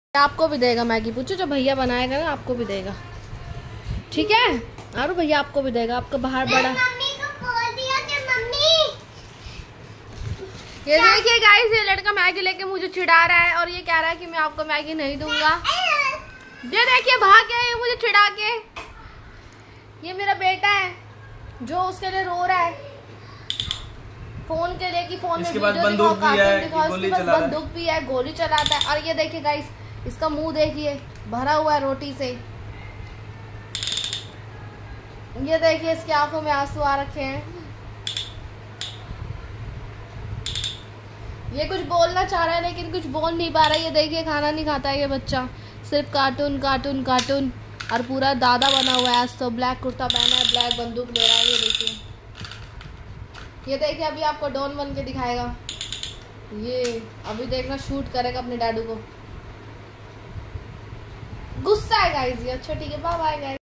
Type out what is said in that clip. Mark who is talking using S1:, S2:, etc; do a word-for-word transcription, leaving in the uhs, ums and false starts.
S1: आपको भी देगा मैगी, पूछो जो भैया बनाएगा ना आपको भी देगा, ठीक है? और भैया आपको भी देगा, आपको बाहर बड़ा।
S2: मम्मी को बोल दिया कि मम्मी।
S1: ये देखिए गाइस, ये लड़का मैगी लेके मुझे चिढ़ा रहा है और ये कह रहा है कि मैं आपको मैगी नहीं दूंगा। ये देखिए भाग गया है मुझे चिढ़ा के। ये मेरा बेटा है जो उसके लिए रो रहा है फोन के लिए कि फोन में वीडियो दिखाओ, कार्टून दिखाओ। इसके पास बंदूक भी है, गोली चलाता है। और ये देखिए गाइस, इसका मुंह देखिए भरा हुआ है रोटी से। ये देखिए इसकी आंखों में आंसू आ रखे हैं। ये कुछ बोलना चाह रहा है लेकिन कुछ बोल नहीं पा रहा है। ये देखिए खाना नहीं खाता है ये बच्चा, सिर्फ कार्टून कार्टून कार्टून। और पूरा दादा बना हुआ है आज तो। ब्लैक कुर्ता पहना है, ब्लैक बंदूक ले रहा है। ये देखिए, ये देखिए अभी आपको डॉन बन के दिखाएगा। ये अभी देखना शूट करेगा अपने डैडू को। गुस्सा है गाइस ये। अच्छा ठीक है, बाय बाय गाइस।